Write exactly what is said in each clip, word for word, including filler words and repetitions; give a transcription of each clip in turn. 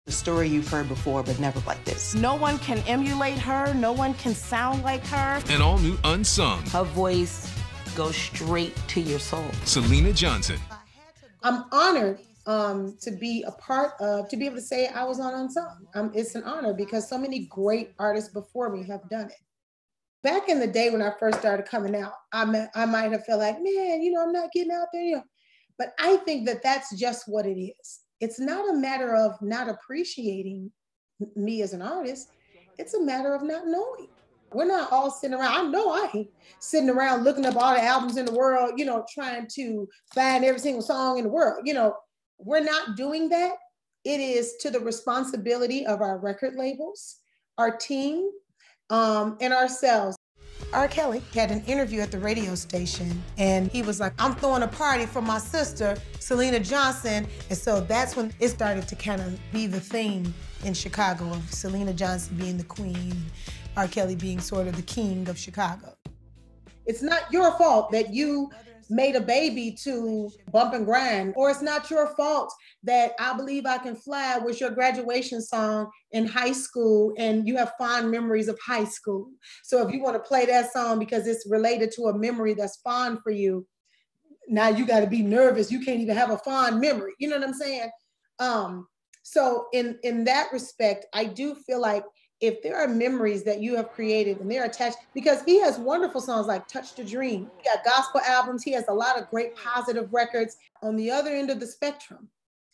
The story you've heard before, but never like this. No one can emulate her. No one can sound like her. An all-new Unsung. Her voice goes straight to your soul. Syleena Johnson. I'm honored um, to be a part of, to be able to say I was on Unsung. Um, it's an honor because so many great artists before me have done it. Back in the day when I first started coming out, I, may, I might have felt like, man, you know, I'm not getting out there, you know. But I think that that's just what it is. It's not a matter of not appreciating me as an artist. It's a matter of not knowing. We're not all sitting around. I know I ain't sitting around looking up all the albums in the world, you know, trying to find every single song in the world. You know, we're not doing that. It is to the responsibility of our record labels, our team, um, and ourselves. R. Kelly had an interview at the radio station, and he was like, I'm throwing a party for my sister, Syleena Johnson. And so that's when it started to kind of be the theme in Chicago of Syleena Johnson being the queen, R. Kelly being sort of the king of Chicago. It's not your fault that you made a baby to Bump and Grind, or it's not your fault that I Believe I Can Fly was your graduation song in high school and you have fond memories of high school. So if you want to play that song because it's related to a memory that's fond for you, now you got to be nervous. You can't even have a fond memory. You know what I'm saying? Um, so in, in that respect, I do feel like if there are memories that you have created and they're attached, because he has wonderful songs like Touch the Dream. He got gospel albums. He has a lot of great positive records. On the other end of the spectrum,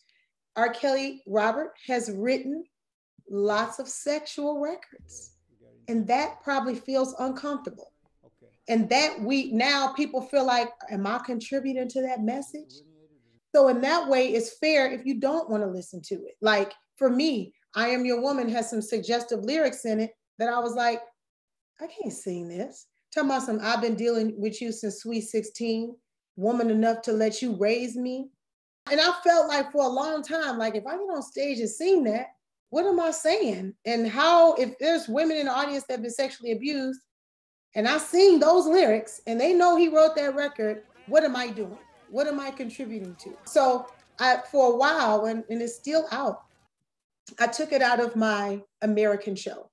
R. Kelly Robert has written lots of sexual records, and that probably feels uncomfortable. And that we, now people feel like, am I contributing to that message? So in that way, it's fair if you don't want to listen to it. Like for me, I Am Your Woman has some suggestive lyrics in it that I was like, I can't sing this. Talking about some, I've been dealing with you since sweet sixteen, woman enough to let you raise me. And I felt like for a long time, like if I get on stage and sing that, what am I saying? And how, if there's women in the audience that have been sexually abused and I sing those lyrics and they know he wrote that record, what am I doing? What am I contributing to? So I, for a while, and, and it's still out, I took it out of my American show.